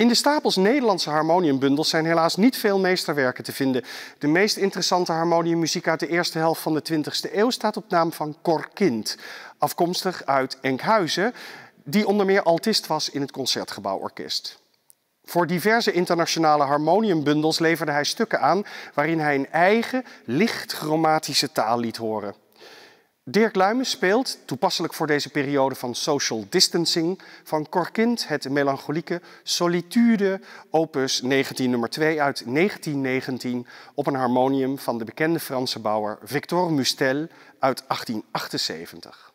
In de stapels Nederlandse harmoniumbundels zijn helaas niet veel meesterwerken te vinden. De meest interessante harmoniummuziek uit de eerste helft van de 20e eeuw staat op naam van Cor Kind, afkomstig uit Enkhuizen, die onder meer altist was in het Concertgebouworkest. Voor diverse internationale harmoniumbundels leverde hij stukken aan waarin hij een eigen, licht chromatische taal liet horen. Dirk Luijmen speelt, toepasselijk voor deze periode van social distancing, van Cor Kind het melancholieke Solitude, opus 19 nummer 2 uit 1919 op een harmonium van de bekende Franse bouwer Victor Mustel uit 1878.